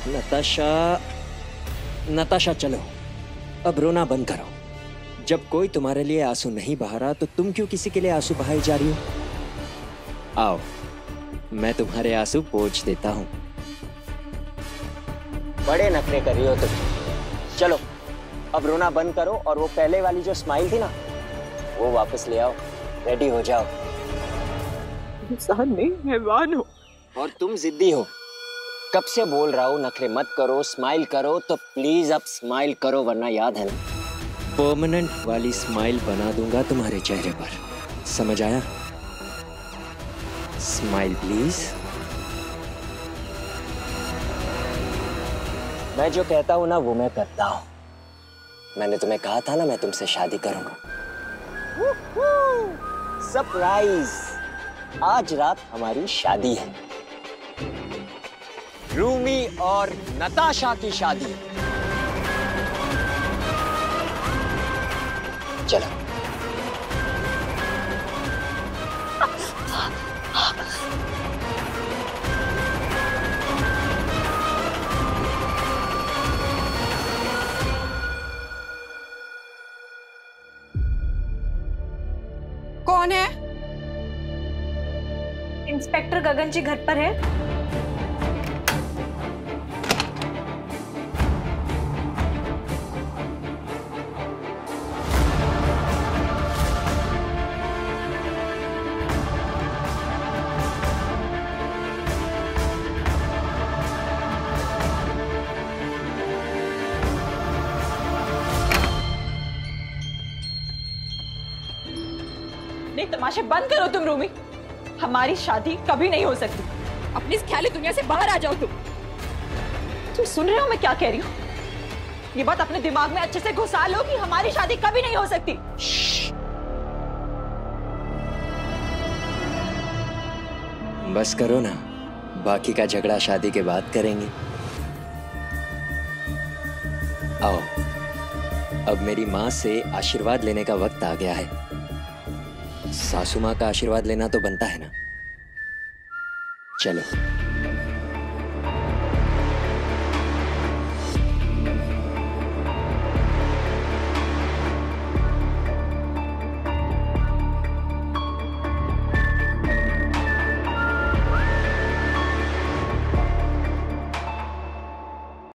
नताशा, नताशा चलो, अब रोना बंद करो। जब कोई तुम्हारे लिए आंसू नहीं बहा रहा तो तुम क्यों किसी के लिए आंसू बहाई जा रही हो? आओ, मैं तुम्हारे आंसू पोंछ देता हूँ। बड़े नखरे कर रही हो तुम। चलो, अब रोना बंद करो और वो पहले वाली जो स्माइल थी ना, वो वापस ले आओ। रेडी हो जाओ। इंसान नहीं, हैवान हो। और तुम जिद्दी हो। कब से बोल रहा हूँ नखरे मत करो, स्माइल करो, तो प्लीज अब स्माइल करो, वरना याद है ना, परमानेंट वाली स्माइल बना दूंगा तुम्हारे चेहरे पर। समझ आया? Smile please. मैं जो कहता हूं ना वो मैं करता हूं। मैंने तुम्हें कहा था ना मैं तुमसे शादी करूंगा। सरप्राइज! आज रात हमारी शादी है। रूमी और नताशा की शादी। चलो। कौन है? इंस्पेक्टर गगन जी घर पर है? नहीं, तमाशे बंद करो तुम रूमी। हमारी शादी कभी नहीं हो सकती। अपनी इस ख्याली दुनिया से बाहर आ जाओ तुम सुन रहे हो मैं क्या कह रही हूँ? ये बात अपने दिमाग में अच्छे से घुसा लो कि हमारी शादी कभी नहीं हो सकती। बस करो ना, बाकी का झगड़ा शादी के बाद करेंगे। आओ, अब मेरी माँ से आशीर्वाद लेने का वक्त आ गया है। सासू माँ का आशीर्वाद लेना तो बनता है ना। चलो।